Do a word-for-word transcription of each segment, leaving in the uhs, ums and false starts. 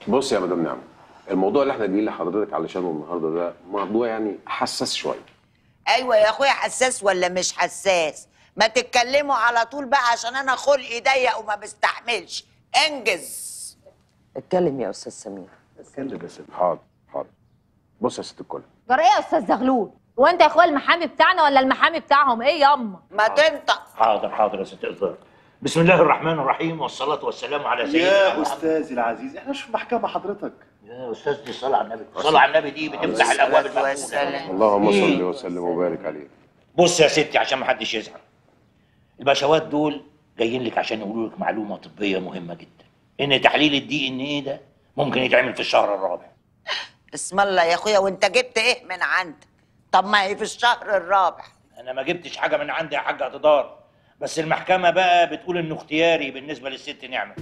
بص يا مدام نعمة، الموضوع اللي احنا جايين لحضرتك علشانه النهارده ده موضوع يعني حساس شويه. ايوه يا اخويا، حساس ولا مش حساس؟ ما تتكلموا على طول بقى عشان انا خلقي ضيق وما بستحملش. انجز. اتكلم يا استاذ سمير. اتكلم يا ست. حاضر حاضر. بص يا ست الكل، جرى ايه يا استاذ زغلول؟ هو انت يا اخويا المحامي بتاعنا ولا المحامي بتاعهم؟ ايه ياما؟ ما تنطق. حاضر حاضر يا ست إصدار. بسم الله الرحمن الرحيم والصلاة والسلام على سيدنا يا استاذي العزيز، احنا مش في محكمة حضرتك. يا استاذ دي صلاة على النبي، صلاة على النبي دي بتفتح الابواب المفتوحة. اللهم صل وسلم وبارك عليه. بص يا ستي عشان ما حدش يزعل، البشوات دول جايين لك عشان يقولوا لك معلومة طبية مهمة جدا، ان تحليل الدي ان ايه ده ممكن يتعمل في الشهر الرابع. اسم الله يا اخويا، وانت جبت ايه من عندك؟ طب ما هي في الشهر الرابع. انا ما جبتش حاجة من عندي يا حاجة هتدار، بس المحكمة بقى بتقول انه اختياري بالنسبة للست نعمة.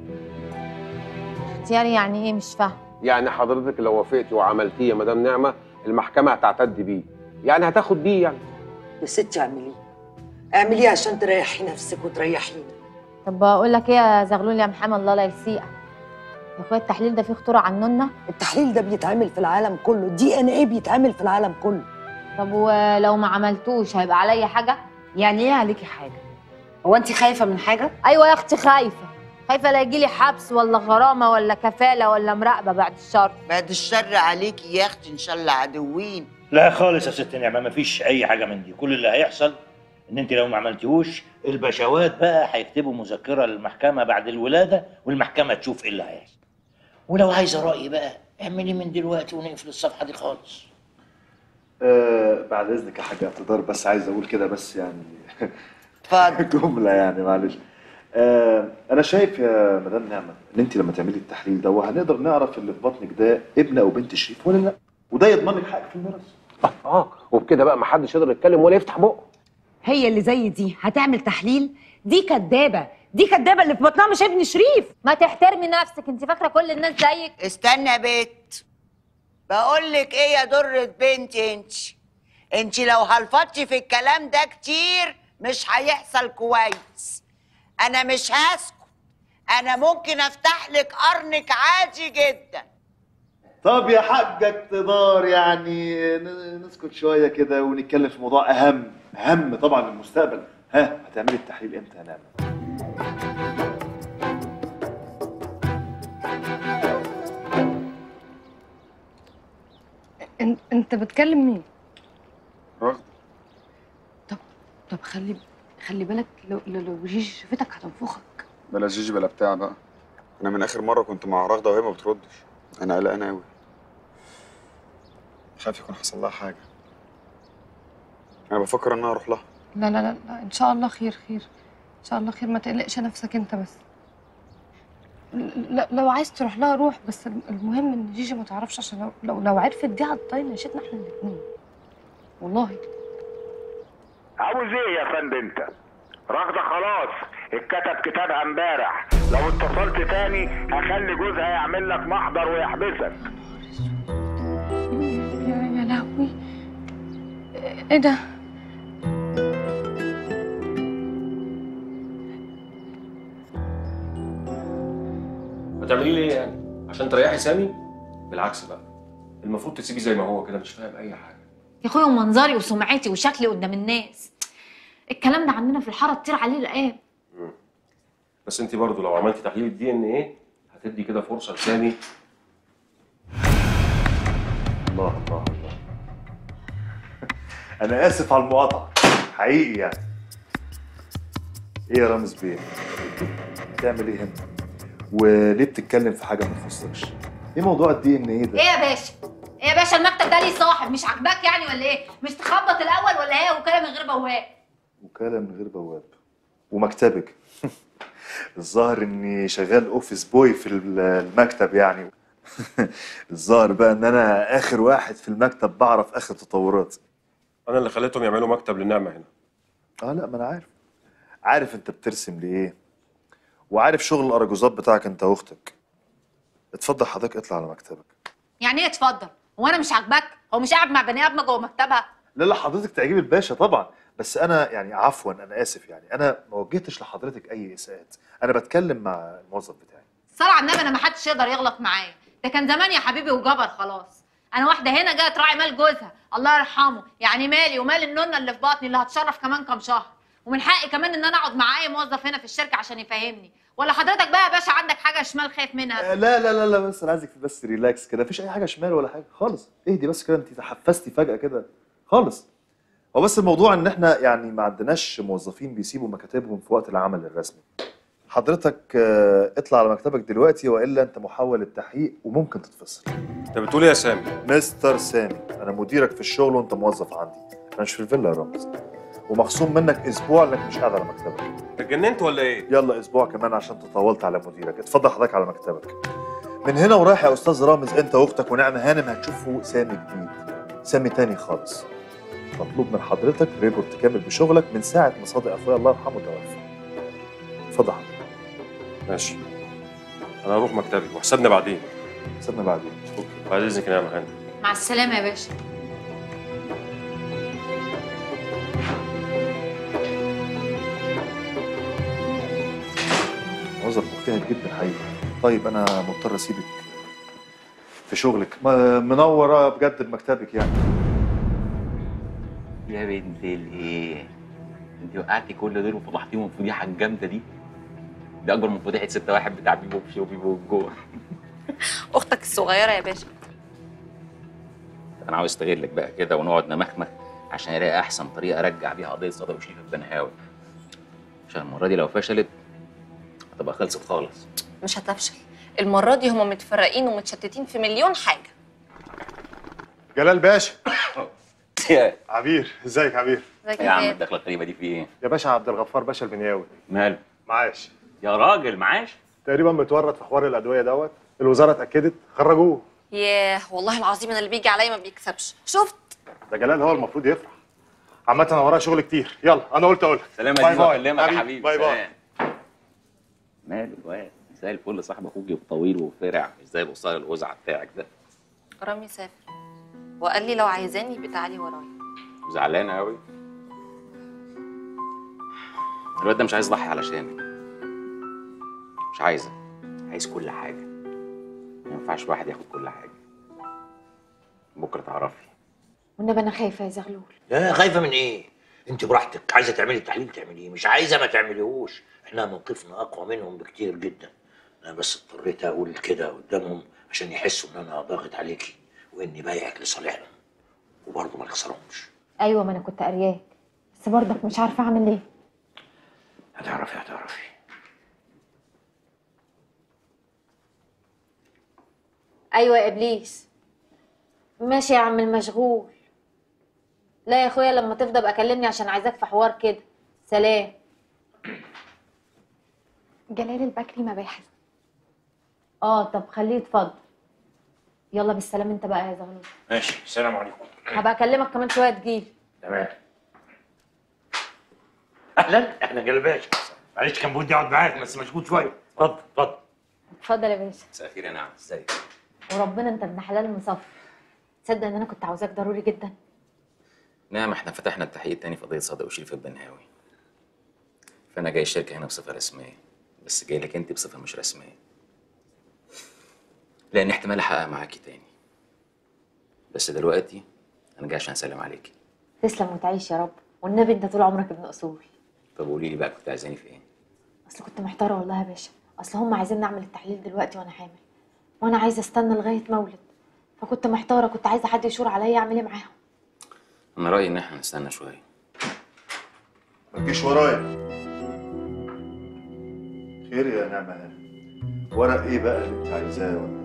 اختياري يعني ايه؟ مش فاهم. يعني حضرتك لو وافقتي وعملتيه يا مدام نعمة المحكمة هتعتد بيه، يعني هتاخد بيه يعني. يا ستي اعمليه اعمليه عشان تريحي نفسك وتريحينا. طب بقول لك ايه يا زغلول يا محمد، الله لا يسيئك يا اخويا، التحليل ده فيه خطوره عننا. التحليل ده بيتعمل في العالم كله، الدي ان ايه بيتعمل في العالم كله. طب ولو ما عملتوش هيبقى عليا حاجه؟ يعني ايه عليكي حاجه؟ هو انت خايفه من حاجه؟ ايوه يا اختي خايفه، خايفه لا يجيلي حبس ولا غرامه ولا كفاله ولا مراقبه بعد الشر. بعد الشر عليكي يا اختي، ان شاء الله عدوين. لا خالص يا ست نعمة، مفيش أي حاجة من دي، كل اللي هيحصل إن أنت لو ما عملتيهوش البشوات بقى هيكتبوا مذكرة للمحكمة بعد الولادة والمحكمة تشوف إيه اللي هيحصل. ولو عايزة رأيي بقى اعملي من دلوقتي ونقفل الصفحة دي خالص. آه بعد اذنك يا حاج اعتذار، بس عايز اقول كده بس يعني اتفضل. جملة يعني معلش. آه انا شايف يا مدام نعمة ان انت لما تعملي التحليل ده وهنقدر نعرف اللي في بطنك ده ابن او بنت شريف ولا لا، وده يضمن لك حقك في الميراث. اه وبكده بقى محدش يقدر يتكلم ولا يفتح بقه. هي اللي زي دي هتعمل تحليل؟ دي كدابه، دي كدابه اللي في بطنها مش ابن شريف. ما تحترمي نفسك، انت فاكره كل الناس زيك؟ استنى يا بت، بقول لك ايه يا درة بنتي، انت انت لو هلفتي في الكلام ده كتير مش هيحصل كويس. انا مش هسكت، انا ممكن افتح لك قرنك عادي جدا. طب يا حاج اقتدار، يعني ن- نسكت شوية كده ونتكلم في موضوع اهم اهم طبعا للمستقبل. ها، هتعملي التحليل امتى يا نعمة؟ انت انت بتكلم مين؟ رغد. طب طب خلي خلي بالك، لو لو جيجي شافتك هتنفخك. بلا جيجي بلا بتاع بقى، انا من اخر مره كنت مع رغده وهي ما بتردش، انا قلقان قوي، خايف يكون حصل لها حاجه. انا بفكر ان انا اروح لها. لا لا لا لا، ان شاء الله خير خير ان شاء الله خير، ما تقلقش نفسك انت بس. ل- لو عايز تروح لها روح، بس المهم ان جيجي ما تعرفش، عشان لو لو, لو عرفت دي هتطين نشيتنا احنا الاثنين والله. عاوز ايه يا فندم انت؟ رغده خلاص اتكتب كتابها امبارح، لو اتصلت تاني هخلي جوزها يعمل لك محضر ويحبسك. يا يا لهوي، ايه ده؟ هتعملي لي ايه يعني؟ عشان تريحي سامي؟ بالعكس بقى، المفروض تسيبي زي ما هو كده، مش فاهم اي حاجه. يا اخويا ومنظري وسمعتي وشكلي قدام الناس، الكلام ده عندنا في الحاره تطير عليه الرقاب. بس انت برضو لو عملتي تحليل الدي ان ايه هتدي كده فرصه لسامي. الله الله الله. انا اسف على المقاطعة حقيقي يعني. ايه يا رامز بيه؟ بتعمل ايه هنا؟ وليه بتتكلم في حاجة ما تخصكش؟ ايه موضوع الدي ان ايه ده؟ ايه يا باشا؟ ايه يا باشا، المكتب ده ليه صاحب، مش عاجباك يعني ولا ايه؟ مش تخبط الاول ولا هي وكاله من غير بواب؟ وكالة من غير بواب ومكتبك. الظاهر اني شغال اوفيس بوي في المكتب يعني. الظاهر بقى ان انا اخر واحد في المكتب بعرف اخر تطورات. انا اللي خليتهم يعملوا مكتب للنعمه هنا. اه لا، ما انا عارف عارف انت بترسم لايه، وعارف شغل الاراجوزات بتاعك انت واختك. اتفضل حضرتك اطلع على مكتبك. يعني ايه اتفضل؟ هو انا مش عاجباك؟ هو مش قاعد مع بني ادم جوه مكتبها؟ لا لا، حضرتك تعجبي الباشا طبعا، بس انا يعني عفوا انا اسف يعني، انا ما وجهتش لحضرتك اي اساءات، انا بتكلم مع الموظف بتاعي. الصلاة على النبي انا ما حدش يقدر يغلط معايا، ده كان زمان يا حبيبي وجبر خلاص. انا واحده هنا جايه تراعي مال جوزها الله يرحمه، يعني مالي ومال النونه اللي في بطني اللي هتشرف كمان كام شهر، ومن حقي كمان ان انا اقعد مع اي موظف هنا في الشركه عشان يفهمني. ولا حضرتك بقى يا باشا عندك حاجه شمال خايف منها؟ لا لا لا لا بس انا عايزك بس ريلاكس كده، مفيش اي حاجه شمال ولا حاجه خالص. اهدي بس كده، انت تحفزتي فجاه كده خالص. هو بس الموضوع ان احنا يعني ما عندناش موظفين بيسيبوا مكاتبهم في وقت العمل الرسمي. حضرتك اطلع على مكتبك دلوقتي والا انت محول للتحقيق وممكن تتفصل. انت بتقول ايه يا سامي؟ مستر سامي، انا مديرك في الشغل وانت موظف عندي، انا مش في الفيلا يا رامز، ومخصوم منك اسبوع انك مش قاعد على مكتبك. انت اتجننت ولا ايه؟ يلا اسبوع كمان عشان تطاولت على مديرك. اتفضل حضرتك على مكتبك. من هنا ورايح يا استاذ رامز انت واختك ونعمه هانم هتشوفوا سامي جديد، سامي تاني خالص. مطلوب من حضرتك ريبورت كامل بشغلك من ساعه ما صادق اخويا الله يرحمه توفى. اتفضل حضرتك. ماشي، انا هروح مكتبي وحسابنا بعدين. حسابنا بعدين. اوكي، بعد اذنك يا نعمه هانم. مع السلامه يا باشا. موظف مجتهد جدا حقيقي. طيب انا مضطر اسيبك في شغلك، منوره بجد بمكتبك يعني. يا بنت الايه، انت وقعتي كل دول وفضحتيهم الفضيحه الجامده دي. دي اكبر من فضيحه ستة واحد بتاع بيبو في وبيبو والجوع. اختك الصغيره يا باشا. انا عاوز استغلك بقى كده ونقعد نمخمخ عشان الاقي احسن طريقه ارجع بيها قضيه صدى وشريف البنهاوي، عشان المره دي لو فشلت هتبقى خلصت خالص. مش هتفشل المره دي، هما متفرقين ومتشتتين في مليون حاجه. جلال باشا. عبير، ازيك يا عبير؟ ازيك يا عم الدخله الغريبه دي في ايه؟ يا باشا عبد الغفار باشا البنياوي. ماله؟ معاش. يا راجل معاش؟ تقريبا متورط في حوار الادويه دوت، الوزاره اتاكدت خرجوه. ياه والله العظيم انا اللي بيجي عليا ما بيكسبش، شفت؟ ده جلال هو المفروض يفرح. عامة انا ورايا شغل كتير، يلا انا قلت اقول لك. سلام باي باي. اكلمك يا حبيبي. باي باي. ماله الواد؟ زي الفل، صاحب اخوك طويل وفرع، مش زي القصير الوزع بتاعك ده. رامي سافر وقال لي لو عايزاني يبقى تعالي ورايا. زعلانه قوي. الواد ده مش عايز يضحي علشانك، مش عايزك، عايز كل حاجه. ما ينفعش واحد ياخد كل حاجه. بكره تعرفي. والنبي انا خايفه يا زغلول. لا خايفه من ايه؟ انت براحتك، عايزه تعملي التحليل تعمليه، مش عايزه ما تعمليهوش. احنا موقفنا اقوى منهم بكتير جدا. انا بس اضطريت اقول كده قدامهم عشان يحسوا ان انا ضاغط عليكي واني بايعك لصالحهم، وبرضه ما نخسرهمش. ايوه ما انا كنت قارياك، بس برضك مش عارفه اعمل ايه. هتعرفي هتعرفي. ايوه يا ابليس. ماشي يا عم المشغول. لا يا اخويا لما تفضى بقى كلمني عشان عايزاك في حوار كده. سلام. جلال البكري مباحث. اه طب خليه يتفضل. يلا بالسلام انت بقى يا زغلول. ماشي، السلام عليكم. هبقى اكلمك كمان شويه تجيلي. تمام. اهلا، اهلا جلال باشا. معلش كان بودي اقعد معاك بس مشغول شويه. اتفضل اتفضل. اتفضل يا باشا. مساء الخير يا نعم، ازيك؟ وربنا انت ابن حلال مصفي. تصدق ان انا كنت عاوزاك ضروري جدا. نعم، احنا فتحنا التحقيق تاني في قضيه صدى وشريف البنهاوي. فانا جاي الشركه هنا بصفه رسميه، بس جاي لك انت بصفه مش رسميه، لان احتمال احقق معاكي تاني. بس دلوقتي انا جاي عشان اسلم عليكي. تسلم وتعيش يا رب، والنبي انت طول عمرك ابن اصول. طب قولي لي بقى كنت عايزاني في ايه؟ اصل كنت محتاره والله يا باشا، اصل هم عايزين نعمل التحليل دلوقتي وانا حامل، وانا عايزه استنى لغايه مولد، فكنت محتاره، كنت عايزه حد يشور عليا اعمل ايه معاهم. انا رايي ان احنا نستنى شويه. ما تجيش ورايا. خير يا نعمه هانم؟ ورق ايه بقى اللي انت عايزاه ولا؟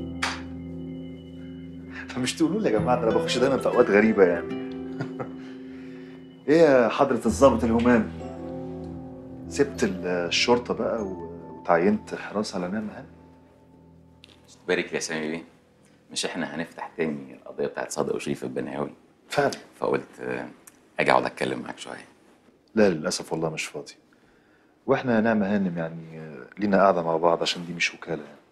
فمش تقولوا لي يا جماعه انا بخش دايما في اوقات غريبه يعني. ايه يا حضره الضابط الهمام؟ سبت الشرطه بقى وتعينت حراسه على نعمه هانم؟ بارك لي يا سامي بيه، مش احنا هنفتح تاني القضيه بتاعت صادق وشريف البنهاوي؟ فعلا. فقلت اجي اقعد اتكلم معاك شويه. لا للاسف والله مش فاضي. واحنا نعمه هانم يعني لينا قاعده مع بعض عشان دي مش وكاله يعني.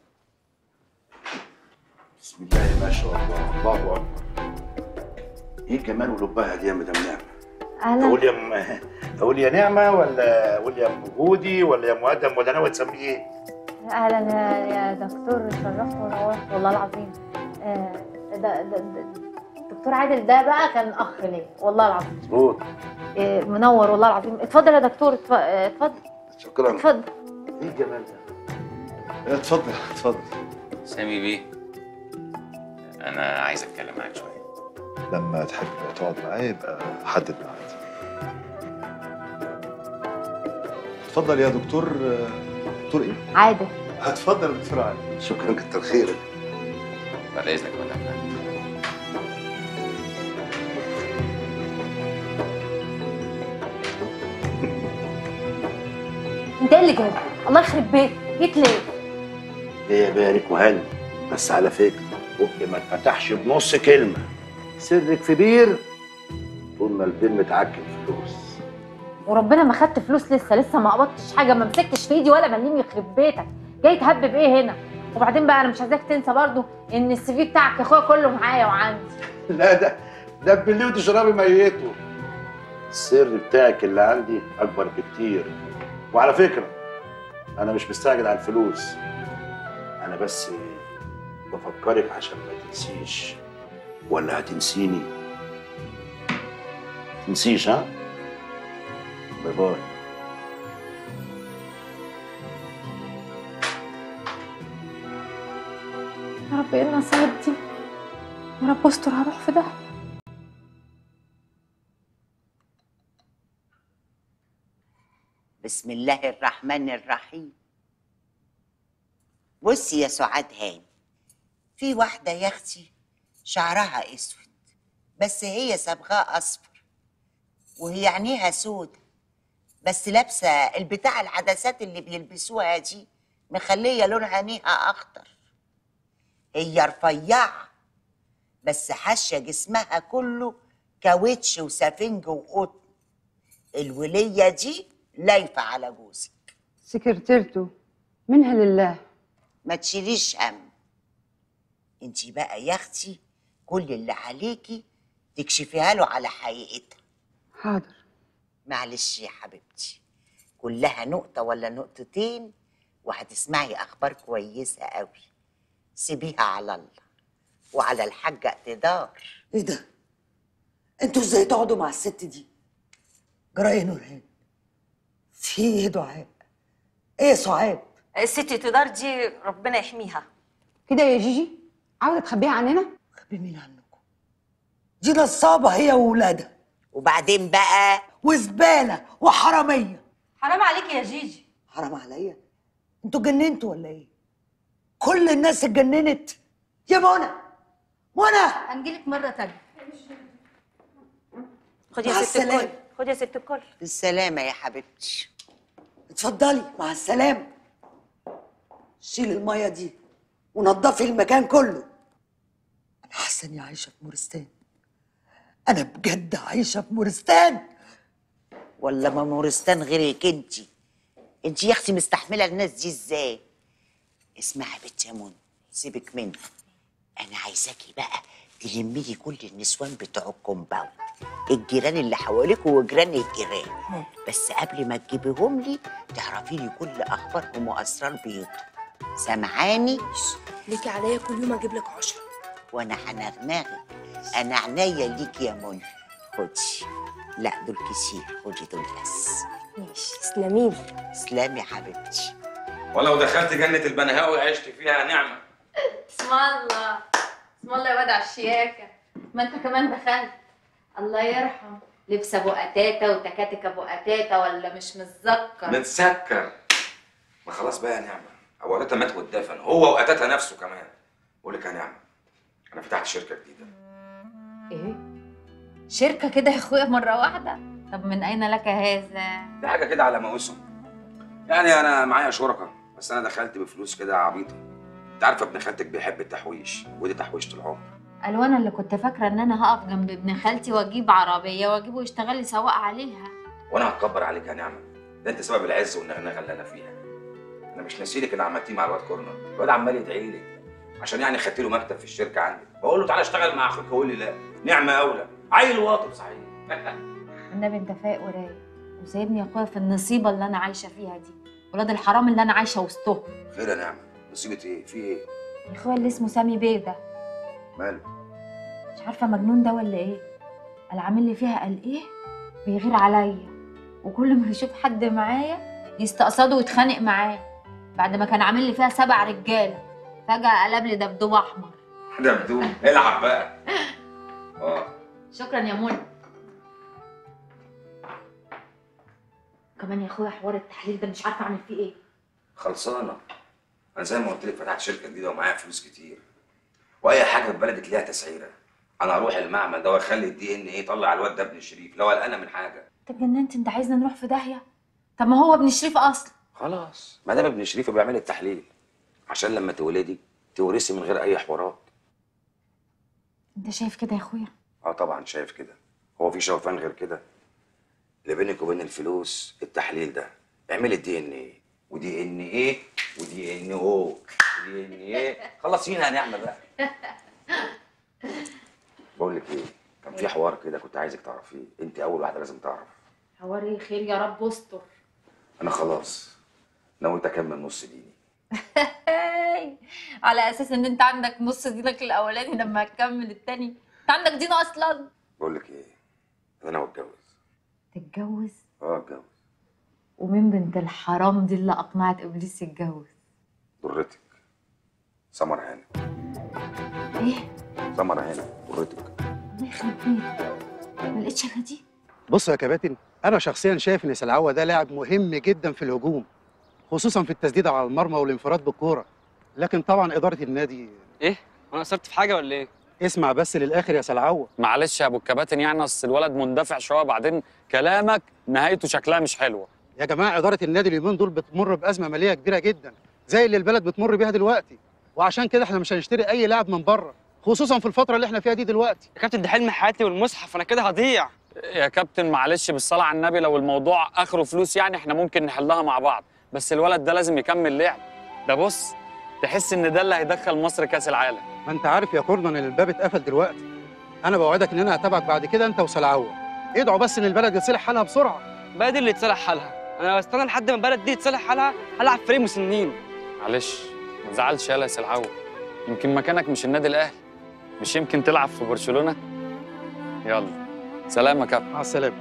بسم الله ما شاء الله، الله اكبر. ايه الجمال والابهه دي يا مدام نعمه؟ اهلا. اقول يا م... اقول يا نعمه ولا اقول يا ام هودي ولا يا مقدم ولا ناوي تسميه ايه؟ اهلا يا دكتور، شرفت ونورت والله العظيم. آه، ده ده ده دكتور عادل ده بقى كان اخ ليا والله العظيم. مظبوط. آه، منور والله العظيم. اتفضل يا دكتور، اتف- آه، اتفضل. شكرا. اتفضل. ايه الجمال ده؟ اتفضل اتفضل. سامي بيه، انا عايز اتكلم معاك شويه. لما تحب تقعد معايا يبقى حدد ميعاد. اتفضل يا دكتور. دكتور ايه؟ عادل. اتفضل يا دكتور عادل. شكرا، كتر خيرك. بعد اذنك ولا لا؟ انت ايه اللي جابك؟ الله يخرب بيتك، جيت ليه؟ ايه يا بارك وهاني، بس على فكره بقي ما اتفتحش بنص كلمه. سرك في بير طول ما البير متعكم فلوس. وربنا ما خدت فلوس لسه، لسه ما قبضتش حاجه، ما مسكتش في ايدي ولا مليم يخرب بيتك. جاي تهبب ايه هنا؟ وبعدين بقى انا مش عايزاك تنسى برضو ان السي في بتاعك يا اخويا كله معايا وعندي. لا ده ده تبليه وتشربي ميته. السر بتاعك اللي عندي اكبر بكتير. وعلى فكره انا مش مستعجل على الفلوس، انا بس بفكرك عشان ما تنسيش. ولا هتنسيني؟ تنسيش ها؟ باي باي. يا رب ايه النصايب دي؟ يا رب استر، هروح في ده. بسم الله الرحمن الرحيم. بصي يا سعاد هاني، في واحدة يا اختي شعرها اسود بس هي صبغاه اصفر، وهي عينيها سودة بس لابسة البتاع العدسات اللي بيلبسوها دي مخلية لون عينيها اخضر. هي رفيعة بس حاشية جسمها كله كاوتش وسفنج وقطن. الولية دي لايفة على جوزك. سكرتيرته منها لله. ما تشيليش هم. انتي بقى يا اختي كل اللي عليكي تكشفيها له على حقيقتها. حاضر. معلش يا حبيبتي، كلها نقطة ولا نقطتين وهتسمعي أخبار كويسة قوي. سيبيها على الله وعلى الحاجة اقتدار. ايه ده؟ انتوا ازاي تقعدوا مع الست دي؟ جرى ايه نورهان؟ في ايه دعاء؟ ايه يا سعاد؟ الست تدار دي ربنا يحميها. كده يا جيجي عاوزه تخبيها عننا؟ خبي مين عنكم؟ دي نصابه هي وولادها. وبعدين بقى وزباله وحراميه. حرام عليكي يا جيجي. حرام عليا؟ انتوا اتجننتوا ولا ايه؟ كل الناس اتجننت. يا منى منى هنجيلك مرة تانية. خدي يا مع ست الكل، السلامة. خدي يا ست الكل. بالسلامة يا حبيبتي. اتفضلي مع السلامه. شيل الميه دي ونضفي المكان كله. انا حاسه اني عايشه في مورستان. انا بجد عايشه في مورستان. ولا ما مورستان غيرك انتي؟ انتي يا اختي مستحمله الناس دي ازاي؟ اسمعي يا بنت يا منى، سيبك منها. انا عايزاكي بقى تلمي لي كل النسوان بتوع الكومباوند، الجيران اللي حواليكوا وجيران الجيران، بس قبل ما تجيبيهم لي تعرفي لي كل اخبارهم واسرار بيوتهم. سامعاني؟ ليكي عليا كل يوم اجيب لك عشرة. وانا هنغنغي. انا عناية ليكي يا منى. خدي. لا دول كتير، خدي دول بس. ماشي، تسلميلي. تسلمي يا حبيبتي. ولو دخلت جنة البنهاوي عشت فيها نعمة. اسم الله، اسم الله يا واد على الشياكة. ما انت كمان دخلت. الله يرحم. لبس ابو قتاتة وتكاتك ابو قتاتة ولا مش متذكر؟ متسكر. ما خلاص بقى يا نعمة، ابو قتاتة مات واتدفن، هو وقتاتة نفسه كمان. بقول لك يا نعمة، انا فتحت شركة جديدة. ايه؟ شركة كده يا اخويا مرة واحدة؟ طب من اين لك هذا؟ دي حاجة كده على موسم. يعني انا معايا شركة، بس انا دخلت بفلوس كده عبيطة. انت عارفة ابن خالتك بيحب التحويش، ودي تحويشة العمر. قالوا انا اللي كنت فاكرة ان انا هقف جنب ابن خالتي واجيب عربية واجيبه يشتغل لي سواق عليها. وانا هتكبر عليك يا نعمة، ده انت سبب العز والنغنغة اللي انا فيها. انا مش ناسيلك اللي عملتيه مع الواد كورنر، الواد عمال يدعي لي عشان يعني خدت له مكتب في الشركة عندي، بقول له تعالى اشتغل مع اخوك، يقول لي لا، نعمة اولى، عيل واطي صحيح. النبي انت فايق ورايق وسايبني يا اخويا في النصيبة اللي انا عايشة فيها دي. ولاد الحرام اللي انا عايشه وسطهم. خير يا نعمه؟ مصيبه ايه؟ في ايه؟ اخويا اللي اسمه سامي بيه ده ماله؟ مش عارفه مجنون ده ولا ايه، قال عامل لي فيها قال ايه بيغير عليا، وكل ما يشوف حد معايا يستقصده ويتخانق معاه، بعد ما كان عامل لي فيها سبع رجاله فجاه قلب لي دبدوب احمر. دبدوب؟ العب بقى. اه شكرا يا منى. كمان يا اخويا حوار التحليل ده مش عارفه اعمل فيه ايه. خلصانه. انا زي ما قلت لك فتحت شركه جديده ومعايا فلوس كتير، واي حاجه في بلدك ليها تسعيره. انا هروح المعمل ده واخلي الدي ان ايه يطلع الواد ده ابن شريف لو قلقانه من حاجه. انت اتجننت؟ انت عايزنا نروح في داهيه؟ طب ما هو ابن شريف اصلا. خلاص ما دام ابن شريف بيعمل التحليل عشان لما تولدي تورثي من غير اي حوارات. انت شايف كده يا اخويا؟ اه طبعا شايف كده. هو في شوفان غير كده؟ اللي بينك وبين الفلوس التحليل ده. اعملي الدي ان ايه ودي ان ايه ودي ان او ودي ان ايه. خلصينا يا نعمه بقى. بقول لك ايه، كان في حوار كده كنت عايزك تعرفيه، انت اول واحده لازم تعرف. حوار ايه؟ خير يا رب استر. انا خلاص نويت اكمل نص ديني. على اساس ان انت عندك نص دينك الاولاني لما هتكمل التاني، انت عندك دين اصلا. بقول لك ايه، انا ناوي اتجوز. تتجوز؟ اه اتجوز. ومين بنت الحرام دي اللي اقنعت ابليس يتجوز؟ ضرتك سمر هانم. ايه؟ سمر هانم ضرتك. الله يخرب بيتك، ما لقيتش انا دي. بص يا كباتن، انا شخصيا شايف ان سلعوه ده لاعب مهم جدا في الهجوم، خصوصا في التسديد على المرمى والانفراد بالكوره، لكن طبعا اداره النادي. ايه؟ انا قصرت في حاجه ولا ايه؟ اسمع بس للاخر يا سلعوه. معلش يا ابو الكباتن، يعني اصل الولد مندفع شويه، بعدين كلامك نهايته شكلها مش حلوه. يا جماعه اداره النادي اليومين دول بتمر بازمه ماليه كبيره جدا زي اللي البلد بتمر بيها دلوقتي، وعشان كده احنا مش هنشتري اي لاعب من بره، خصوصا في الفتره اللي احنا فيها دي دلوقتي. يا كابتن ده حلم حياتي والمصحف، انا كده هضيع. يا كابتن معلش بالصلاه على النبي، لو الموضوع اخره فلوس يعني احنا ممكن نحلها مع بعض، بس الولد ده لازم يكمل لعب. ده بص تحس ان ده اللي هيدخل مصر كاس العالم. ما انت عارف يا كورنر ان الباب اتقفل دلوقتي. انا بوعدك ان انا هتابعك بعد كده انت وسلعوه. ادعوا بس ان البلد يتصلح حالها بسرعه. البلد اللي يتصلح حالها؟ انا لو استنى لحد ما البلد دي يتصلح حالها هلعب فريق مسنين. معلش ما تزعلش يالا يا سلعوه، يمكن مكانك مش النادي الاهلي، مش يمكن تلعب في برشلونه. يلا سلام يا كابتن. مع السلامه.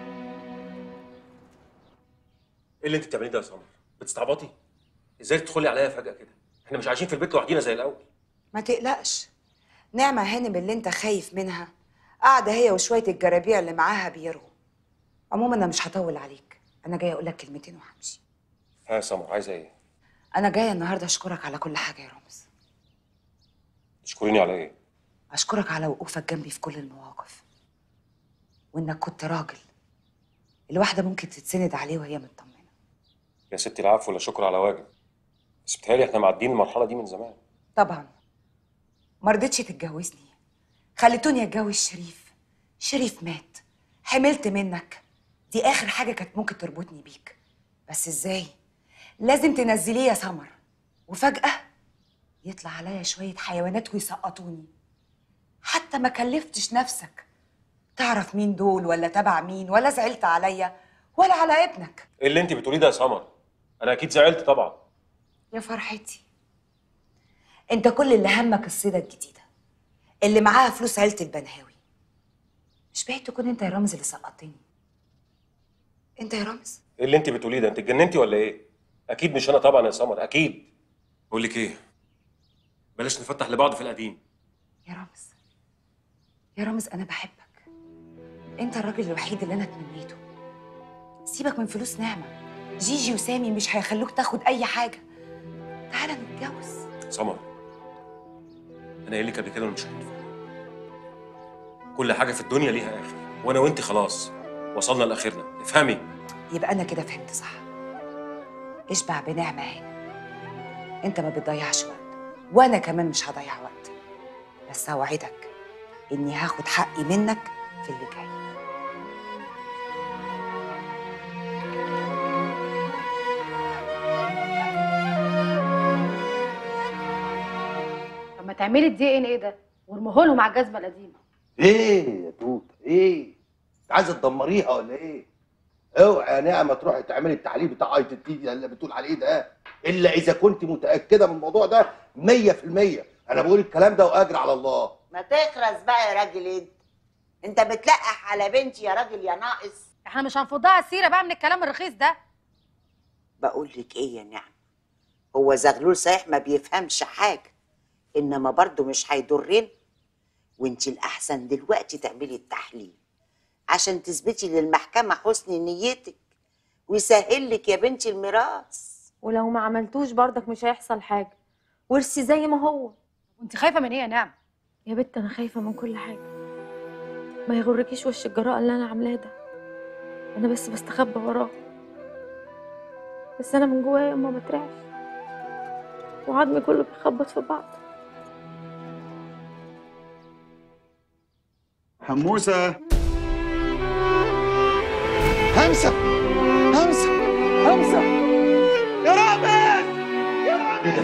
ايه اللي انت بتعمليه ده يا سمر؟ بتستعبطي؟ ازاي تدخلي عليا فجاه كده؟ احنا مش عايشين في البيت لوحدينا زي الاول. ما تقلقش، نعمة هانم اللي انت خايف منها قاعدة هي وشوية الجرابيع اللي معاها بيرغوا. عموما انا مش هطول عليك، انا جاية اقول لك كلمتين وهمشي. ها يا سمر عايزه ايه؟ انا جاية النهارده اشكرك على كل حاجة يا رامز. تشكريني على ايه؟ اشكرك على وقوفك جنبي في كل المواقف، وانك كنت راجل الواحدة ممكن تتسند عليه وهي مطمنة. يا ستي العفو ولا شكر على واجب، بس بتهيألي احنا معديين المرحله دي من زمان. طبعا ما رضيتش تتجوزني، خليتوني اتجوز شريف. شريف مات، حملت منك، دي اخر حاجه كانت ممكن تربطني بيك، بس ازاي؟ لازم تنزليه يا سمر، وفجاه يطلع عليا شويه حيوانات ويسقطوني. حتى ما كلفتش نفسك تعرف مين دول ولا تبع مين، ولا زعلت عليا ولا على ابنك. ايه اللي انت بتقوليه ده يا سمر؟ انا اكيد زعلت طبعا. يا فرحتي، انت كل اللي همك الصيدة الجديدة اللي معاها فلوس عيلة البنهاوي. مش بعيد تكون انت يا رامز اللي سقطتني. انت يا رامز. ايه اللي انت بتقوليه ده؟ انت اتجننتي ولا ايه؟ اكيد مش انا طبعا يا سمر، اكيد. بقول لك ايه، بلاش نفتح لبعض في القديم. يا رامز، يا رامز انا بحبك، انت الراجل الوحيد اللي انا تمنيته. سيبك من فلوس نعمة، جيجي وسامي مش هيخلوك تاخد اي حاجة. تعالى نتجوز. سمر انا قايل لك قبل كده مش هينفع. كل حاجه في الدنيا ليها اخر، وانا وانت خلاص وصلنا لاخرنا، افهمي. يبقى انا كده فهمت صح. اشبع بنعمه هانم، انت ما بتضيعش وقت وانا كمان مش هضيع وقت، بس اوعدك اني هاخد حقي منك في اللي جاي. طب ما تعملي الدي ان ايه ده وارميه لهم على الجزمه القديمه. ايه يا توته ايه؟ عايزه تدمريها ولا ايه؟ اوعى يا نعمه تروحي تعملي التحليل بتاع اي تي تي اللي بتقول عليه ده، الا اذا كنت متاكده من الموضوع ده مية في المية. انا بقول الكلام ده واجري على الله. ما تخرس بقى يا راجل انت. انت بتلقح على بنتي يا راجل يا ناقص. احنا مش هنفضها السيره بقى من الكلام الرخيص ده. بقول لك ايه يا نعم، هو زغلول صحيح ما بيفهمش حاجه، انما برضه مش هيضرنا. وانت الاحسن دلوقتي تعملي التحليل عشان تثبتي للمحكمه حسن نيتك ويسهل لك يا بنتي الميراث. ولو ما عملتوش برضك مش هيحصل حاجه، ورثي زي ما هو. وانت خايفه من ايه يا نعم؟ يا بت انا خايفه من كل حاجه، ما يغركيش وش الجراءه اللي انا عاملاه ده. انا بس بستخبى وراه، بس انا من جوايا ما بترعش وعظمي كله بيخبط في بعض. حموسه همسه همسه همسه يا رامز يا رامز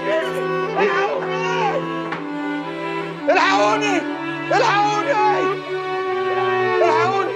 الحقوني الحقوني الحقوني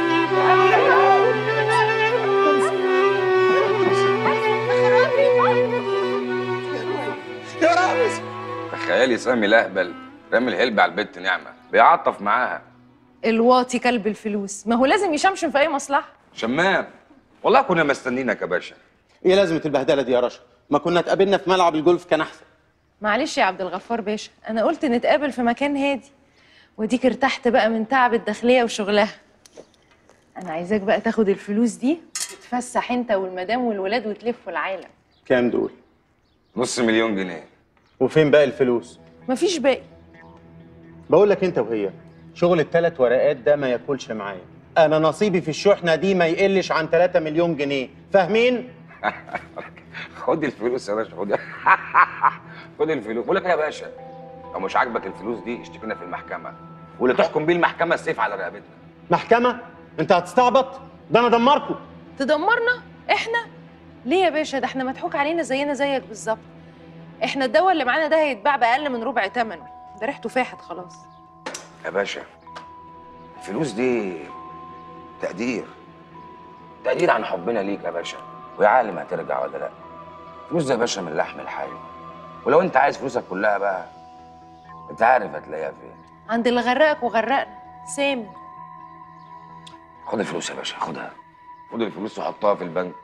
يا رامز. تخيلي سامي الاهبل رامي الهلب على البت نعمه بيعطف معاها. الواطي كلب الفلوس، ما هو لازم يشمشم في اي مصلحه. شمام والله كنا مستنينك يا باشا. ايه لازمه البهدله دي يا رشا؟ ما كنا اتقابلنا في ملعب الجولف كان احسن. معلش يا عبد الغفار باشا، انا قلت نتقابل في مكان هادي، وديك ارتحت بقى من تعب الداخليه وشغلها. انا عايزاك بقى تاخد الفلوس دي وتتفسح انت والمدام والولاد وتلفوا العالم. كام دول؟ نص مليون جنيه. وفين باقي الفلوس؟ مفيش باقي. بقول لك انت وهي، شغل الثلاث ورقات ده ما ياكلش معايا. انا نصيبي في الشحنه دي ما يقلش عن ثلاثة مليون جنيه، فاهمين؟ خد الفلوس يا باشا، خد خد الفلوس. بقول لك يا باشا، لو مش عاجبك الفلوس دي اشتكينا في المحكمه، واللي تحكم بيه المحكمه السيف على رقبتنا. محكمه؟ انت هتستعبط؟ ده انا دمركم. تدمرنا؟ احنا؟ ليه يا باشا؟ ده احنا مضحوك علينا زينا زيك بالظبط. احنا الدواء اللي معانا ده هيتباع باقل من ربع ثمنه، ده ريحته فاحت خلاص. يا باشا الفلوس دي تقدير تقدير عن حبنا ليك يا باشا، ويا عالم هترجع ولا لا. فلوس دي يا باشا من لحم الحي، ولو انت عايز فلوسك كلها بقى انت عارف هتلاقيها فين. عند اللي غرقك وغرقنا، سامي. خد الفلوس يا باشا، خدها. خد الفلوس وحطها في البنك.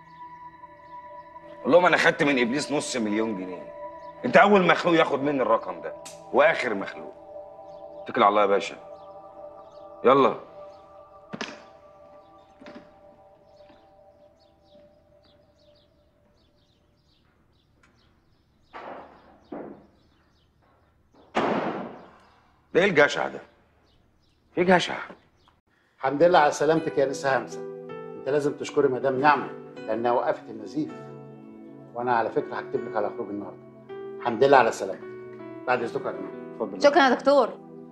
قول لهم انا خدت من ابليس نص مليون جنيه. انت اول مخلوق ياخد مني الرقم ده واخر مخلوق. اتكل على الله يا باشا، يلا. ده ايه الجشع ده؟ ايه جشع؟ الحمد لله على سلامتك يا نسا همسه. انت لازم تشكري مدام نعمه لانها وقفت النزيف. وانا على فكره هكتب لك على خروج النهارده. الحمد لله على سلامتك. بعد اذنكم يا جماعه، اتفضل. شكرا يا دكتور.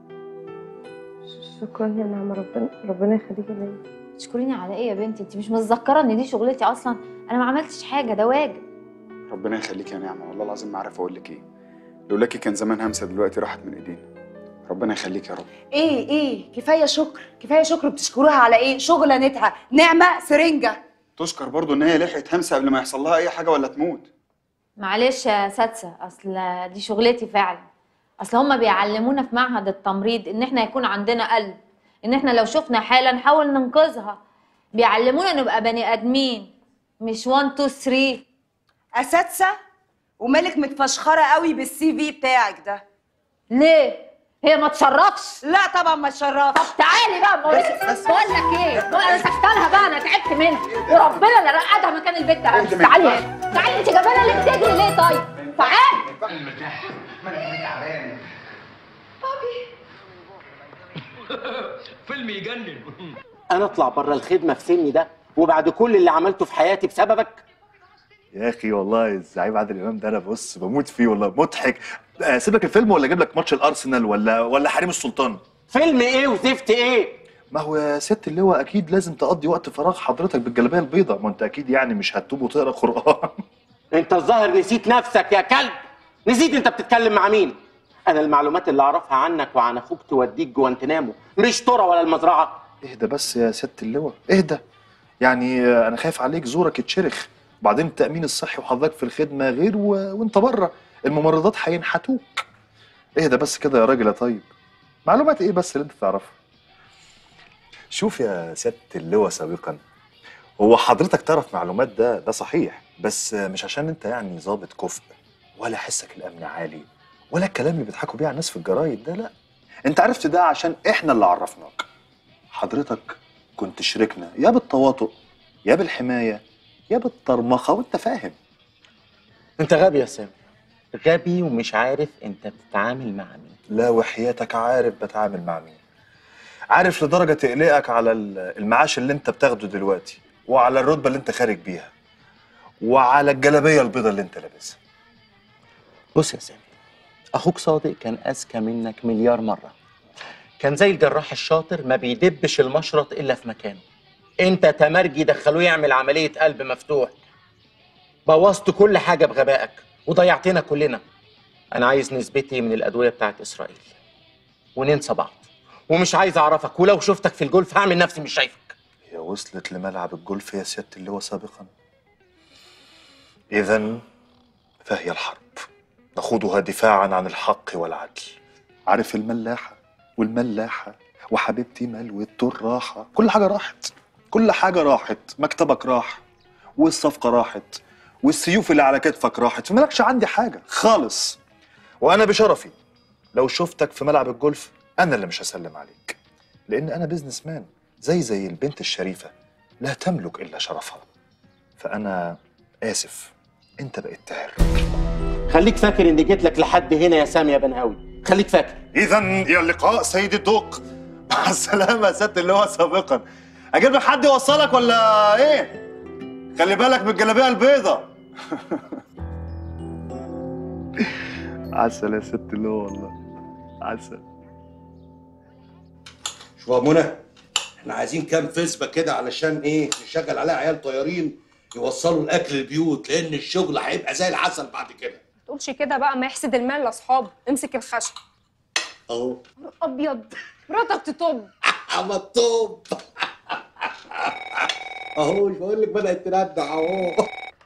شكرا يا نعمه، ربنا ربنا يخليكي ليا. تشكريني على ايه يا بنتي؟ انت مش متذكره ان دي شغلتي اصلا؟ انا ما عملتش حاجه، ده واجب. ربنا يخليك يا نعمه، والله العظيم ما عارف اقول لك ايه. لولاكي كان زمان همسه دلوقتي راحت من ايدينا. ربنا يخليك يا رب. ايه ايه كفايه شكر، كفايه شكر. بتشكروها على ايه؟ شغلانتها نعمه سرنجه. تشكر برضو ان هي لحقت همسه قبل ما يحصل لها اي حاجه ولا تموت. معلش يا سادسه، اصل دي شغلتي فعلا. اصل هما بيعلمونا في معهد التمريض ان احنا يكون عندنا قلب، ان احنا لو شفنا حاله نحاول ننقذها. بيعلمونا نبقى بني ادمين، مش واحد اتنين تلاتة. اساتذه ومالك متفشخره قوي بالسي في بتاعك ده. ليه؟ هي ما تشرفش؟ لا طبعا ما تشرفش. طب تعالي بقى بقول لك بقول لك ايه؟ بقول انا سكتلها بقى، انا تعبت منها وربنا اللي رقدها مكان البيت ده. تعالي هنا، تعالي. انت جبانه ليه بتجري ليه طيب؟ تعالي. تعالي مرتاح، ما انا تعبان. فيلم يجنن. انا اطلع بره الخدمه في سني ده وبعد كل اللي عملته في حياتي بسببك؟ يا اخي والله الزعيم عادل امام ده انا بص بموت فيه والله، مضحك. اسيب لك الفيلم ولا اجيب لك ماتش الارسنال ولا ولا حريم السلطان؟ فيلم ايه وزفت ايه؟ ما هو يا ست اللواء اكيد لازم تقضي وقت فراغ حضرتك بالجلابيه البيضاء، ما انت اكيد يعني مش هتتوب وتقرا قران. انت الظاهر نسيت نفسك يا كلب، نسيت انت بتتكلم مع مين. انا المعلومات اللي اعرفها عنك وعن اخوك توديك جوانتنامو، مش ترى ولا المزرعه. اهدى بس يا ست اللواء، اهدى. يعني انا خايف عليك زورك يتشرخ، وبعدين التامين الصحي وحضرتك في الخدمه غير و... وانت بره الممرضات هينحتوك. اهدى بس كده يا راجل يا طيب. معلومات ايه بس اللي انت تعرفها؟ شوف يا سياده اللواء سابقا، هو حضرتك تعرف معلومات ده ده صحيح، بس مش عشان انت يعني ضابط كفء ولا حسك الامن عالي ولا الكلام اللي بيضحكوا بيه على الناس في الجرايد ده، لا. انت عرفت ده عشان احنا اللي عرفناك. حضرتك كنت شريكنا يا بالتواطؤ يا بالحمايه يا بالطرمخه، وانت فاهم. انت غبي يا سامي، غبي ومش عارف انت بتتعامل مع مين. لا وحياتك عارف بتعامل مع مين. عارف لدرجه تقلقك على المعاش اللي انت بتاخده دلوقتي، وعلى الرتبه اللي انت خارج بيها، وعلى الجلابيه البيضاء اللي انت لابسها. بص يا سامي، اخوك صادق كان اذكى منك مليار مره. كان زي الجراح الشاطر ما بيدبش المشرط الا في مكانه. انت تمرجي دخلوه يعمل عمليه قلب مفتوح. بوظت كل حاجه بغبائك وضيعتنا كلنا. انا عايز نسبتي من الادويه بتاعت اسرائيل وننسى بعض، ومش عايز اعرفك، ولو شفتك في الجولف هعمل نفسي مش شايفك. هي وصلت لملعب الجولف يا سياده اللواء سابقا. اذا فهي الحرب نخوضها دفاعا عن الحق والعدل. عارف الملاحه والملاحه وحبيبتي ملوت الراحه، كل حاجه راحت، كل حاجه راحت. مكتبك راح، والصفقه راحت، والسيوف اللي على كتفك راحت، فمالكش عندي حاجه خالص. وانا بشرفي لو شفتك في ملعب الجولف انا اللي مش هسلم عليك، لان انا بيزنس مان زي زي البنت الشريفه لا تملك الا شرفها. فانا اسف، انت بقيت تعر. خليك فاكر اني جيت لك لحد هنا يا سامي يا بنهاوي، خليك فاكر. اذا الى اللقاء سيد الدوق. مع السلامه يا سياده اللواء سابقا. اجيب لك حد يوصلك ولا ايه؟ خلي بالك من الجلابيه البيضاء. عسل يا ست اللواء والله، عسل. شو يا منى، احنا عايزين كام فسبه كده علشان ايه نشغل عليها عيال طيارين يوصلوا الاكل البيوت، لان الشغل هيبقى زي العسل بعد كده. تقولش كده بقى، ما يحسد المال لاصحابه. امسك الخشب اهو. ابيض مراتك تطب. اما الطب اهو، مش بقول لك بدات تندع اهو.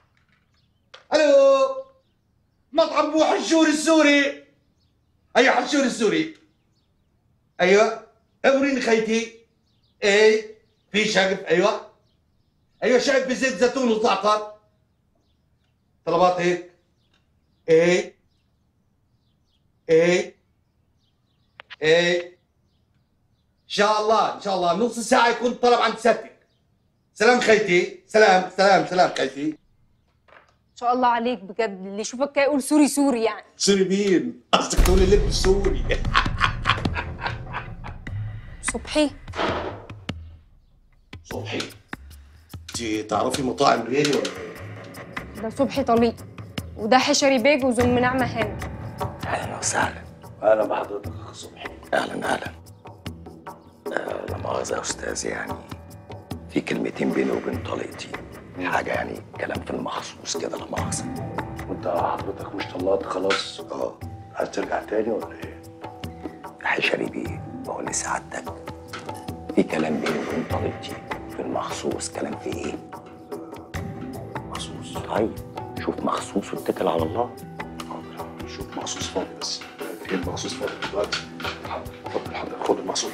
الو، مطعم بو حشور السوري. ايوه حشور السوري. ايوه وريني خيتي. ايه في شقف. ايوه ايوه شقف بزيت زيتون وزعتر. طلبات هيك. ايه ايه ايه ان شاء الله ان شاء الله نص ساعه يكون الطلب عند سيادتك. سلام خيتي. سلام سلام سلام خيتي. ان شاء الله عليك بجد، اللي يشوفك كده يقول سوري سوري. يعني سوري مين؟ قصدك تقولي لب سوري. صبحي صبحي، انت تعرفي مطاعم غيري ولا ايه؟ ده صبحي طليق، وده حشري بيج وزم نعمه هانم. اهلا وسهلا. اهلا بحضرتك يا صبحي. اهلا اهلا. آه، لا مؤاخذة يا استاذ، يعني في كلمتين بيني وبين طليقتي، حاجه يعني كلام في المخصوص كده، لا مؤاخذة. وانت حضرتك مش طلعت خلاص؟ اه. عايز ترجع تاني ولا ايه؟ حشري بيه، بقول لسعادتك في كلام بيني وبين طليقتي في المخصوص. كلام في ايه؟ مخصوص. طيب شوف مخصوص واتكل على الله. حاضر، شوف مخصوص فاضي بس. في المخصوص فاضي دلوقتي. حاضر اتفضل حضرتك، خد المخصوص.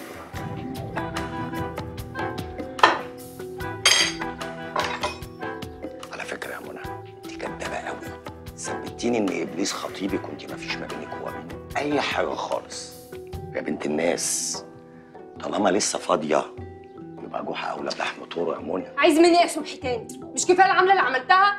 على فكره يا منى، انت كدابه قوي. ثبتيني ان ابليس خطيبك وانت ما فيش ما بينك وبينه اي حاجه خالص. يا بنت الناس، طالما لسه فاضيه يبقى جوحه اولى بلحم طوره يا منى. عايز مني ايه يا صبحي تاني؟ مش كفايه العمله اللي عملتها؟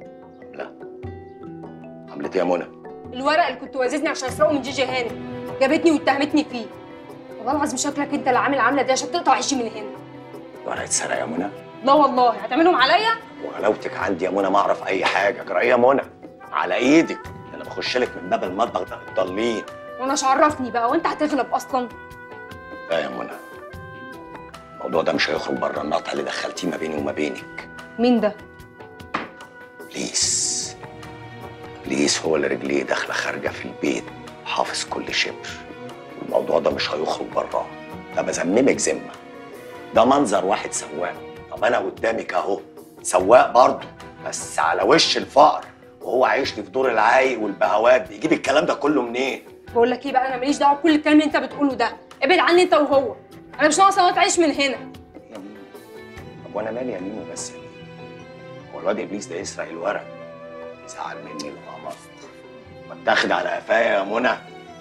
عملت ايه يا منى؟ الورق اللي كنت واززني عشان اسرقه من جيجي هانم جابتني واتهمتني فيه. والله العظيم شكلك انت اللي عامل العمله دي عشان تقطع عيشي من هنا. ورقه اتسرق يا منى؟ لا والله. هتعملهم عليا؟ وغلاوتك عندي يا منى ما اعرف اي حاجه. جرى ايه يا منى؟ على ايدك، انا بخش لك من باب المطبخ ده بتضلين. وانا مش عرفني بقى، وانت هتغلب اصلا. لا يا منى، الموضوع ده مش هيخرج بره النقطه اللي دخلتيه ما بيني وما بينك. مين ده؟ ابليس. ابليس هو اللي رجليه داخله خارجه في البيت، حافظ كل شبر. الموضوع ده مش هيخرج براه. ده بذممك ذمه. ده منظر واحد سواق. طب ما انا قدامك اهو سواق برضه بس على وش الفقر، وهو عايشني في دور العايق والبهوات، بيجيب الكلام ده كله منين؟ بقول لك ايه بقى، انا ماليش دعوه بكل الكلام اللي انت بتقوله ده، ابعد عني انت وهو. انا مش ناقصه تعيش من هنا. طب وانا مالي يا ميمو بس يا ميمو؟ هو الواد ابليس ده يسرق الورق يزعل مني القمر واتاخد على قفايا يا منى؟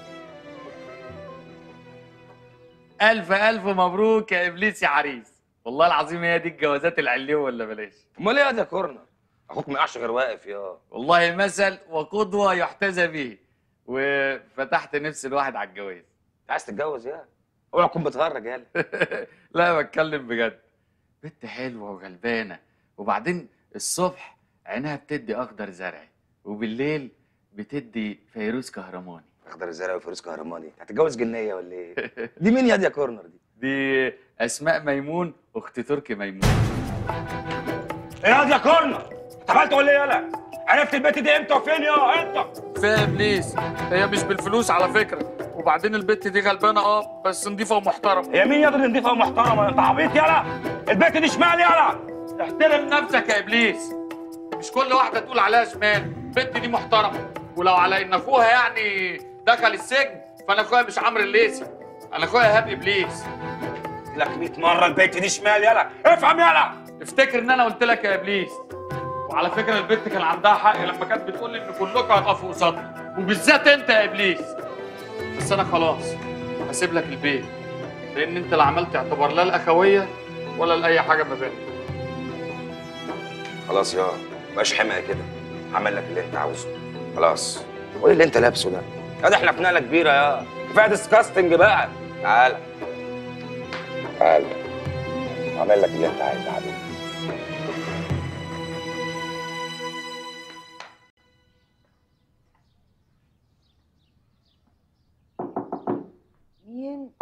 الف الف مبروك يا ابليس يا عريس، والله العظيم هي دي الجوازات العليه ولا بلاش. امال ايه يا كورنر؟ اخوك ما يقعش غير واقف يا والله مثل وقدوه يحتذى به، وفتحت نفس الواحد على الجواز. عايز تتجوز يا؟ اوعى تكون بتغرج يالا. لا بتكلم بجد، بنت حلوه وغلبانه، وبعدين الصبح عينها بتدي اخضر زرعي، وبالليل بتدي فيروز كهرماني. اخضر زرعي وفيروز كهرماني، هتتجوز جنيه ولا ايه؟ دي مين يا دي يا كورنر دي؟ دي اسماء ميمون اخت تركي ميمون. ايه يا دي يا كورنر؟ اتقفلت ولا ايه يالا؟ عرفت البت دي امتى وفين يا انت؟ فيها ابليس، هي مش بالفلوس على فكره، وبعدين البت دي غلبانه اه بس نضيفه ومحترمه. هي مين يا ابني نضيفه ومحترمه؟ انت عبيط يالا؟ البت دي شمال يالا. احترم نفسك يا ابليس، مش كل واحده تقول عليها شمال، البت دي محترمه، ولو على ان اخوها يعني دخل السجن فانا اخويا مش عمرو الليثي، انا اخويا ايهاب ابليس. لك مية مره البت دي شمال يالا، افهم يالا. افتكر ان انا قلت لك يا ابليس. وعلى فكره البت كان عندها حق لما كانت بتقول لي ان كلكم هتقفوا قصادنا، وبالذات انت يا ابليس. بس انا خلاص هسيب لك البيت، لان انت لا عملت اعتبار لا الاخويه ولا لاي حاجه ما بيننا. خلاص يا مبقاش حمقى كده، عمل لك اللي انت عاوزه خلاص. وايه اللي انت لابسه ده؟ يا ده احنا في نقله كبيره يا، كفايه ديسكاستنج بقى. تعالى تعالى عمل لك اللي انت عايزه يا حبيبي. مين؟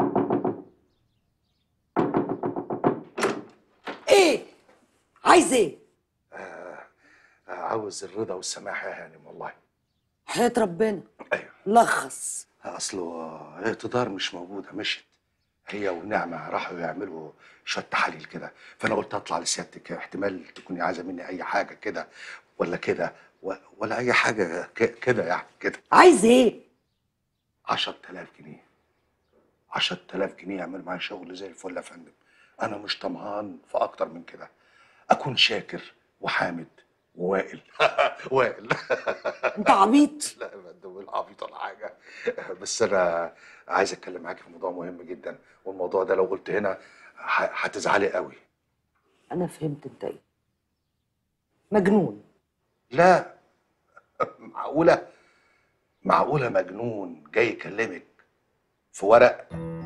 ايه؟ عايز ايه؟ آه عاوز الرضا والسماح يا هانم والله. حياة ربنا. ايوه لخص. اصله اقتدار مش موجوده، مشت هي ونعمه راحوا يعملوا شويه تحاليل كده، فانا قلت اطلع لسيادتك، احتمال تكوني عايزه مني اي حاجه كده ولا كده ولا اي حاجه كده يعني كده. عايز ايه؟ عشرة آلاف جنيه. عشرة آلاف جنيه يعمل معايا شغل زي الفل يا فندم. انا مش طمعان في اكتر من كده، اكون شاكر وحامد ووائل. وائل. انت عبيط؟ لا يا فندم ولا عبيط ولا حاجه، بس انا عايز اتكلم معاكي في موضوع مهم جدا، والموضوع ده لو قلت هنا هتزعلي قوي. انا فهمت انت ايه. مجنون. لا معقوله معقوله مجنون جاي يكلمك في ورق؟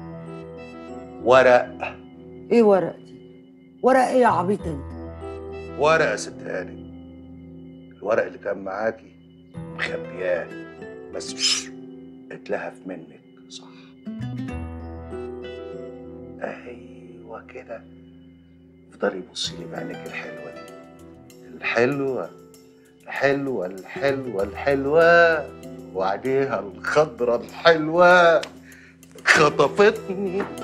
ورق. ايه ورق دي؟ ورق ايه يا عبيط انت؟ ورق يا ست هاني، الورق اللي كان معاكي مخبياه بس اتلهف منك صح؟ ايوه كده، افضلي بصي لي بعينك الحلوه دي، الحلوه الحلوه الحلوه الحلوه وعليها الخضره الحلوه خطفتني.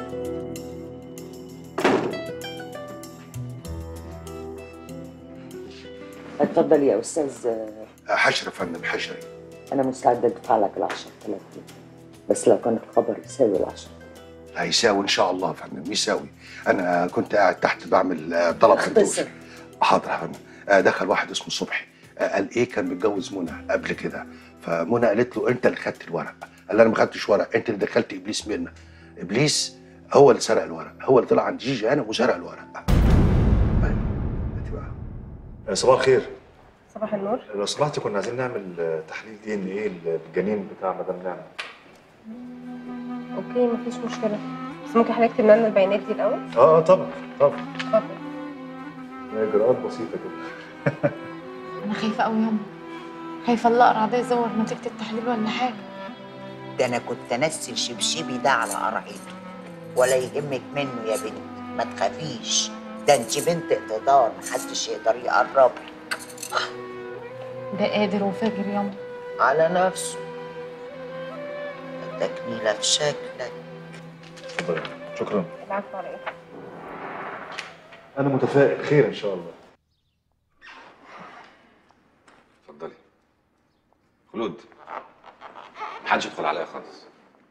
اتفضل يا استاذ. حشري يا فندم حشري. انا مستعده ادفع لك ال عشرة آلاف جنيه، بس لو كان الخبر يساوي ال عشرة. هيساوي ان شاء الله يا فندم، يساوي. انا كنت قاعد تحت بعمل طلب اختصر. حاضر يا فندم. دخل واحد اسمه صبحي، قال ايه كان متجوز منى قبل كده، فمنى قالت له انت اللي خدت الورق، قال انا ما خدتش ورق، انت اللي دخلت ابليس منا. ابليس هو اللي سرق الورق، هو اللي طلع عند جيجي انا وسرق الورق. صباح الخير. صباح النور. لو سمحتي كنا عايزين نعمل تحليل دي ان ايه للجنين بتاع مدام نعمه. اوكي مفيش مشكله، بس ممكن حضرتك تكتب لنا البيانات دي الاول؟ اه اه طبعا طبعا. اتفضل. اجراءات بسيطه كده. انا خايفه قوي ياما، خايفه الاقرع ده يزور نتيجه التحليل ولا حاجه. ده انا كنت انسي الشبشبي ده على قرعته، ولا يهمك منه يا بنت، ما تخافيش، ده انت بنت اقتدار محدش يقدر يقرب لك. ده قادر وفاجر ياما على نفسه، ده تكميله في شكلك. اتفضلي. شكرا. العفو على ايه؟ انا متفائل خير ان شاء الله. اتفضلي. خلود، محدش يدخل عليا خالص.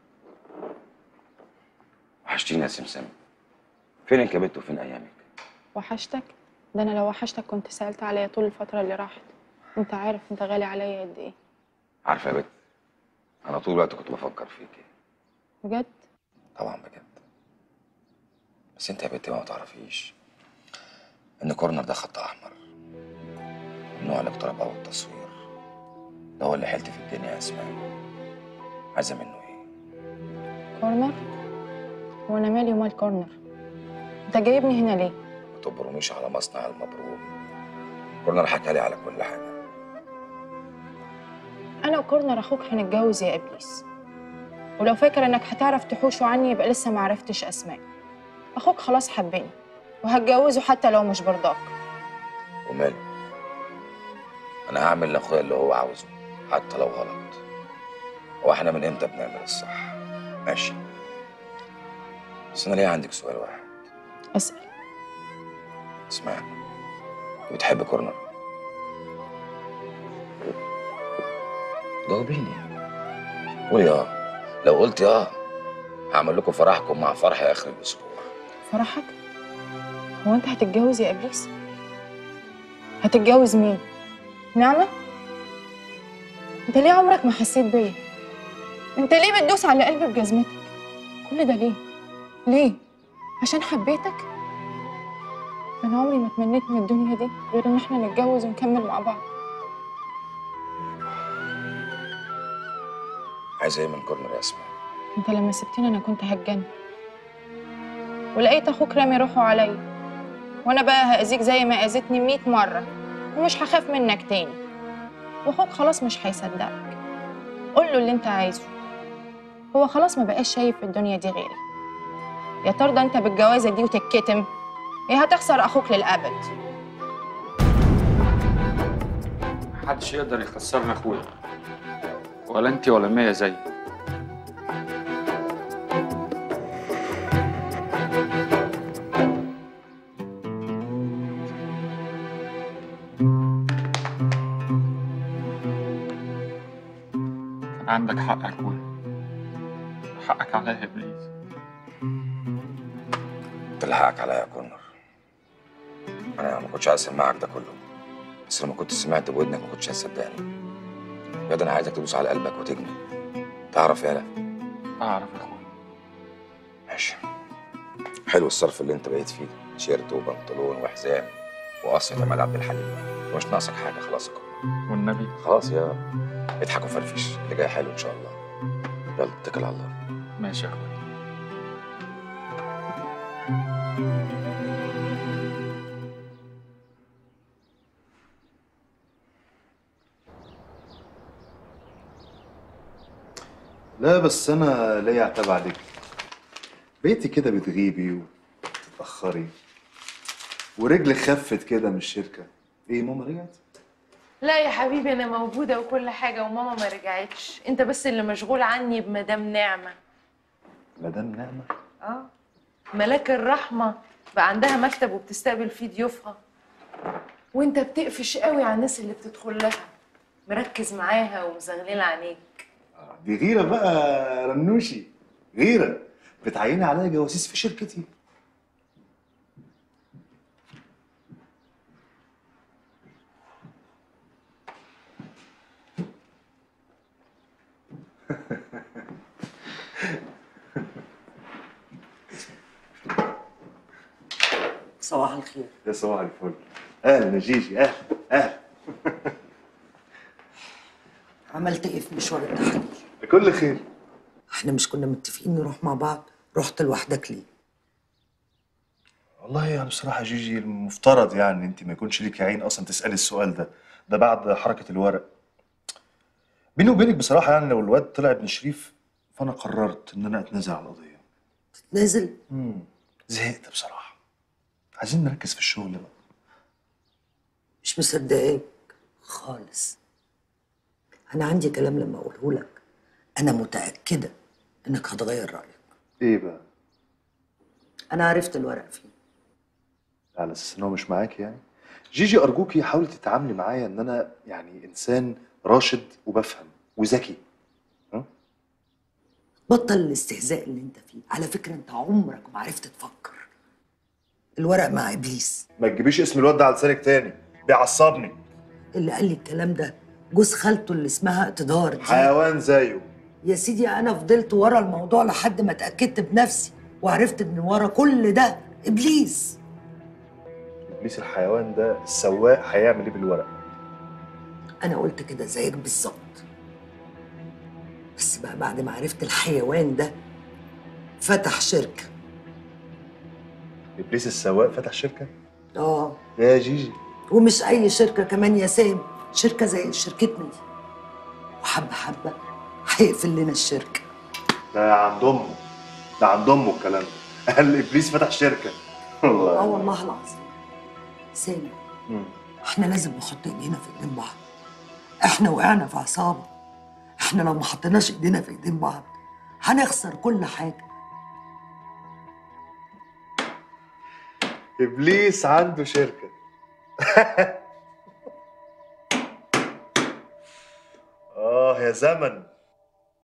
وحشتيني يا سمسم. فينك يا بت وفين ايامك؟ وحشتك؟ ده انا لو وحشتك كنت سألت عليا طول الفترة اللي راحت. انت عارف انت غالي عليا قد ايه. عارفه يا بت، انا طول الوقت كنت بفكر فيكي. بجد؟ طبعا بجد. بس انت يا بنتي ما تعرفيش ان كورنر ده خط احمر، ممنوع الاقتراب او التصوير. ده هو اللي حيلت في الدنيا يا اسماء. عايزه منه ايه؟ كورنر؟ وانا مالي ومال كورنر؟ انت جايبني هنا ليه؟ ما تبرميش على مصنع المبروم. كورنر حكى لي على كل حاجه. انا وكورنر اخوك هنتجوز يا ابليس، ولو فاكر انك هتعرف تحوشه عني يبقى لسه ما عرفتش اسماء. اخوك خلاص حبني وهتجوزه حتى لو مش برضاك. وماله؟ انا هعمل لاخويا اللي هو عاوزه حتى لو غلط. هو احنا من امتى بنعمل الصح؟ ماشي. بس انا ليه عندك سؤال واحد. اسال. اسمع، بتحب كورنر؟ جاوبيني. قولي اه. لو قلتي اه هعمل لكم فرحكم مع فرحي اخر الاسبوع. فرحك؟ هو انت هتتجوز يا ابليس؟ هتتجوز مين؟ نعمة؟ انت ليه عمرك ما حسيت بيا؟ انت ليه بتدوس على قلبي بجزمتك؟ كل ده ليه؟ ليه؟ عشان حبيتك؟ انا عمري ما تمنيت من الدنيا دي غير ان احنا نتجوز ونكمل مع بعض. عايزه ايه من كورنر يا اسماء؟ انت لما سبتني انا كنت هتجنن، ولقيت اخوك رامي روحه عليا، وانا بقى هاذيك زي ما اذيتني مية مره ومش هخاف منك تاني. واخوك خلاص مش هيصدقك. قول له اللي انت عايزه. هو خلاص ما بقاش شايف في الدنيا دي غيري. يا ترضى انت بالجوازه دي وتتكتم، يا هتخسر اخوك للابد. محدش يقدر يخسرنا اخويا، ولا انت ولا مية زي. كان عندك حق يا اخويا، حقك عليا يا ابليس. انت اللي حقك عليا يا كورنر. انا ما كنتش عايز اسمعك ده كله، بس لما كنت سمعت بودنك ما كنتش هتصدقني. بجد انا عايزك تدوس على قلبك وتجني. تعرف يالا؟ اعرف يا اخويا. ماشي. حلو الصرف اللي انت بقيت فيه، تيشيرت وبنطلون وحزام وقصة عماد عبد الحليم. مش ناقصك حاجه خلاص يا كورنر. والنبي خلاص يا اضحك وفرفش، اللي جاي حلو ان شاء الله. يلا اتكل على الله. ماشي يا اخويا. لا بس انا ليا عتاب عليك. بقيتي كده بتغيبي وتتاخري ورجلك خفت كده من الشركه. ايه ماما رجعت؟ لا يا حبيبي انا موجوده وكل حاجه وماما ما رجعتش. انت بس اللي مشغول عني بمدام نعمه. مدام نعمه؟ اه ملاك الرحمه بقى عندها مكتب وبتستقبل فيه ضيوفها، وانت بتقفش قوي على الناس اللي بتدخل لها، مركز معاها ومزغلله عينيك. دي غيره بقى رنوشي، غيره بتعيني عليا جواسيس في شركتي. صباح الخير. يا صباح الفل. اهلا يا جيجي. اهلا اهلا. عملت ايه في مشوار التحاليل؟ كل خير. احنا مش كنا متفقين نروح مع بعض؟ رحت لوحدك ليه؟ والله يعني بصراحه جيجي المفترض يعني انت ما يكونش ليك عين اصلا تسالي السؤال ده، ده بعد حركه الورق. بيني وبينك بصراحه يعني لو الواد طلع ابن شريف فانا قررت ان انا اتنازل عن القضيه. تتنازل؟ امم زهقت بصراحه. عايزين نركز في الشغل بقى. مش مصدقاك خالص. انا عندي كلام لما اقوله لك انا متاكده انك هتغير رايك. ايه بقى؟ انا عرفت الورق فيه. على اساس ان هو مش معاكي يعني؟ جيجي ارجوكي حاولي تتعاملي معايا ان انا يعني انسان راشد وبفهم وذكي. بطل الاستهزاء اللي انت فيه. على فكره انت عمرك ما عرفت تفكر. الورق مع ابليس. ما تجيبيش اسم الواد ده على لسانك تاني، بيعصبني. اللي قال لي الكلام ده جوز خالته اللي اسمها اقتدار دي. حيوان زيه. يا سيدي انا فضلت ورا الموضوع لحد ما اتاكدت بنفسي وعرفت ان ورا كل ده ابليس. ابليس الحيوان ده السواق هيعمل ايه بالورق؟ انا قلت كده زيك بالظبط، بس بقى بعد ما عرفت الحيوان ده فتح شركه. ابليس السواق فتح شركه؟ اه يا جيجي. ومش اي شركه كمان يا سام، شركه زي شركتنا دي، وحبه حبه هيقفل لنا الشركه. ده عند امه، ده عند امه الكلام ده. قال ابليس فتح شركه. والله اه والله العظيم. سامي احنا لازم نحط ايدينا في ايدين بعض. احنا وقعنا في عصابه، احنا لو ما حطيناش ايدينا في ايدين بعض هنخسر كل حاجه. ابليس عنده شركه. اه يا زمن،